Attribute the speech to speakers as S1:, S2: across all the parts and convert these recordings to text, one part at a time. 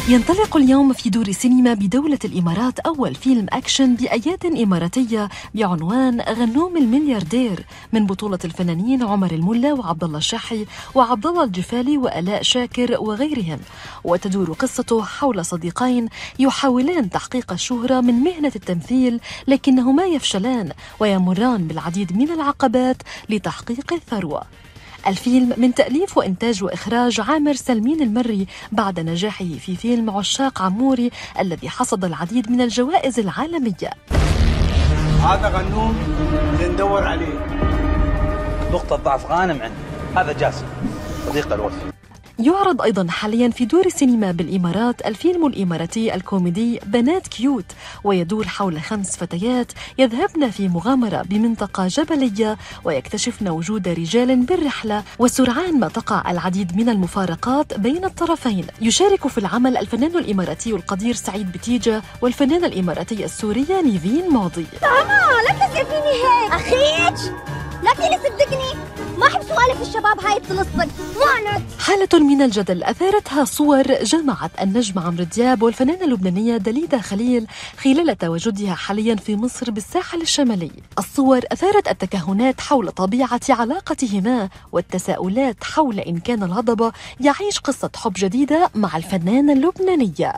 S1: ينطلق اليوم في دور السينما بدولة الإمارات أول فيلم أكشن بأياد إماراتية بعنوان غنوم الملياردير، من بطولة الفنانين عمر الملا وعبد الله الشاحي وعبد الله الجفالي وآلاء شاكر وغيرهم. وتدور قصته حول صديقين يحاولان تحقيق الشهرة من مهنة التمثيل، لكنهما يفشلان ويمران بالعديد من العقبات لتحقيق الثروة. الفيلم من تأليف وإنتاج وإخراج عامر سلمين المري بعد نجاحه في فيلم عشاق عموري الذي حصد العديد من الجوائز العالمية.
S2: هذا غنوم اللي ندور عليه.
S3: نقطة ضعف غانم عندي، هذا جاسم صديق الوفي.
S1: يعرض أيضاً حالياً في دور السينما بالإمارات الفيلم الإماراتي الكوميدي بنات كيوت، ويدور حول 5 فتيات يذهبن في مغامرة بمنطقة جبلية ويكتشفن وجود رجال بالرحلة، وسرعان ما تقع العديد من المفارقات بين الطرفين. يشارك في العمل الفنان الإماراتي القدير سعيد بتيجة والفنانة الإماراتية السورية نيفين ماضي.
S4: ماما لا تزعفيني هيك أخيك، لا تقولي صدقني، ما أحب سوالف الشباب هاي تلصق معنت.
S1: حالة من الجدل أثارتها صور جمعت النجم عمرو دياب والفنانة اللبنانية داليدا خليل خلال تواجدها حاليا في مصر بالساحل الشمالي. الصور أثارت التكهنات حول طبيعة علاقتهما والتساؤلات حول إن كان الهضبة يعيش قصة حب جديدة مع الفنانة اللبنانية.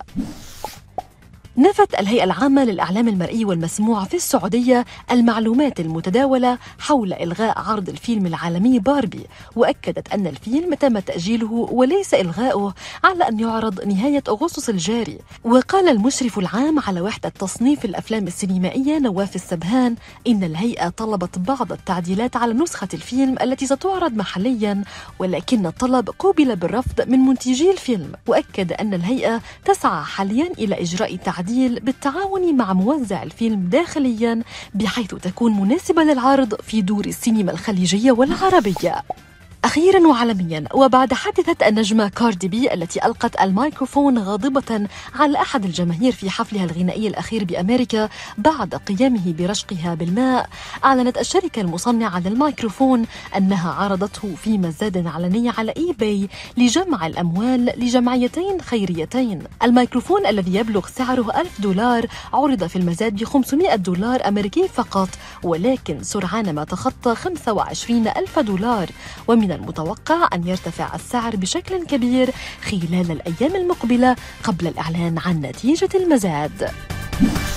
S1: نفت الهيئة العامة للإعلام المرئي والمسموع في السعودية المعلومات المتداولة حول إلغاء عرض الفيلم العالمي باربي، وأكدت أن الفيلم تم تأجيله وليس إلغاؤه على أن يعرض نهاية أغسطس الجاري. وقال المشرف العام على وحدة تصنيف الأفلام السينمائية نواف السبهان إن الهيئة طلبت بعض التعديلات على نسخة الفيلم التي ستعرض محليا، ولكن الطلب قوبل بالرفض من منتجي الفيلم. وأكد أن الهيئة تسعى حاليا إلى إجراء تعديل بالتعاون مع موزع الفيلم داخليا بحيث تكون مناسبة للعرض في دور السينما الخليجية والعربية. أخيراً وعالمياً، وبعد حادثة النجمة كاردي بي التي ألقت الميكروفون غاضبة على أحد الجماهير في حفلها الغنائي الأخير بأمريكا بعد قيامه برشقها بالماء، أعلنت الشركة المصنعة للميكروفون أنها عرضته في مزاد علني على إي باي لجمع الأموال لجمعيتين خيريتين. الميكروفون الذي يبلغ سعره $1000 عرض في المزاد $500 أمريكي فقط، ولكن سرعان ما تخطى $25,000، ومن المتوقع أن يرتفع السعر بشكل كبير خلال الأيام المقبلة قبل الإعلان عن نتيجة المزاد.